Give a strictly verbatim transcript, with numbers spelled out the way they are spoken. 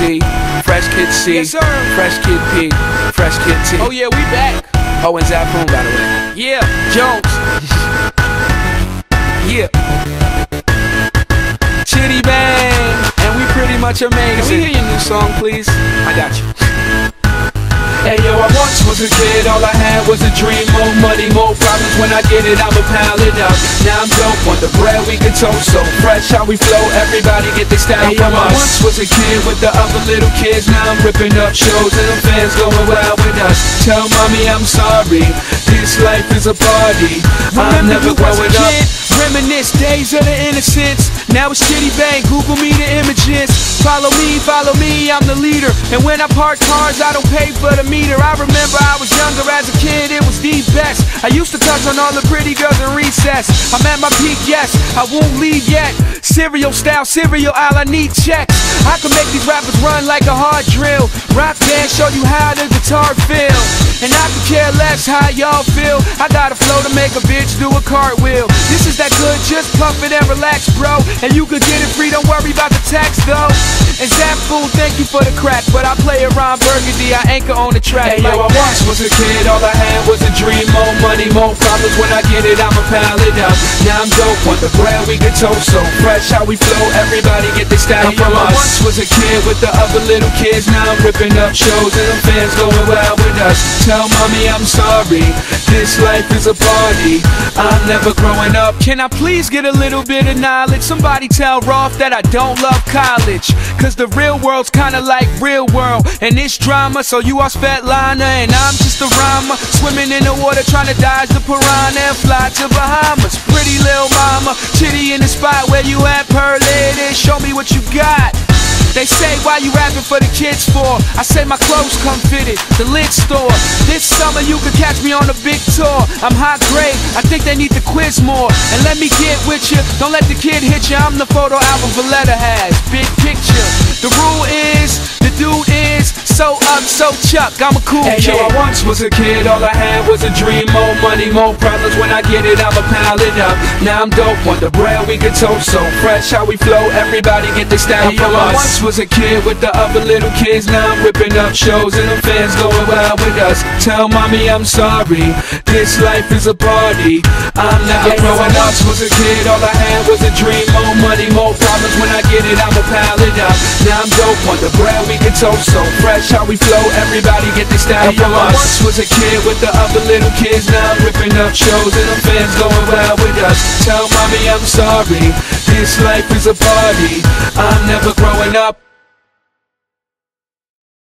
Z, Fresh Kid C, Yes, sir. Fresh Kid P, Fresh Kid T. Oh yeah, we back. Oh, and Zapoon, by the way. Yeah, Jones. Yeah. Chitty Bang, and we pretty much amazing. Can we hear your new song, please? I got you. Hey yo, I once was a kid, all I had was a dream. More money, more problems, when I get it, I'ma pile it up. Now I'm dope, want the bread we can toast. So fresh how we flow, everybody get their style hey, from yo, us. I once was a kid with the other little kids. Now I'm ripping up shows and the fans going wild with us. Tell mommy I'm sorry, this life is a party. I'm never growing up. Reminisce days of the innocence. Now it's Chitty Bang, Google me the images. Follow me, follow me, I'm the leader. And when I park cars, I don't pay for the meter. I remember I was younger as a kid, it was the best. I used to touch on all the pretty girls in recess. I'm at my peak, yes, I won't leave yet. Cereal style, cereal aisle, I need checks. I can make these rappers run like a hard drill. Rock band, show you how the guitar feel. And I could care less how y'all feel. I got a flow to make a bitch do a cartwheel. This is that good, just pump it and relax, bro. And you could get it free, don't worry about the tax, though. And Zapoon, thank you for the crack, but I play around Burgundy, I anchor on the track. Hey like yo, I once was a kid, all I had was a dream. More money, more problems, when I get it, I'ma pile it up. Now I'm dope, want the bread we can toast. So fresh how we flow, everybody get their style hey, from yo, us. I once was a kid with the other little kids. Now I'm ripping up shows and the fans going wild with us. Tell mommy I'm sorry, this life is a party. I'm never growing up. Can I please get a little bit of knowledge? Somebody tell Roth that I don't love college, cause the real world's kinda like real world. And it's drama, so you are Svetlana and I'm just a rhymer, swimming in the water trying to dodge the piranha and fly to Bahamas. Pretty little mama, Chitty in the spot where you at, Pearl Lady, show me what you got. They say, why you rapping for the kids for? I say my clothes come fitted, the lid store. This summer you could catch me on a big tour. I'm high grade, I think they need to quiz more. And let me get with you, don't let the kid hit you. I'm the photo album Valletta has, big picture. The rule is, the dude is so up, so chuck, I'm a cool hey, kid. Yo, I once was a kid, all I had was a dream. More money, more problems, when I get it, I'ma pile it up. Now I'm dope, want the bread we can toast. So fresh how we flow, everybody get their style hey, from yo, us. I once was a kid with the other little kids. Now I'm ripping up shows and the fans going wild with us. Tell mommy I'm sorry, this life is a party. I'm never hey, growing up. I once was a kid, all I had was a dream. More money, more problems, when I get it, I'ma pile it up. Now I'm dope, want the bread we can toast. So fresh how we flow, everybody get their style hey, from yo, us. I once was a kid with the other little kids. Now I'm ripping up shows and the fans going wild with us. Tell mommy I'm sorry, this life is a party. I'm never growing up.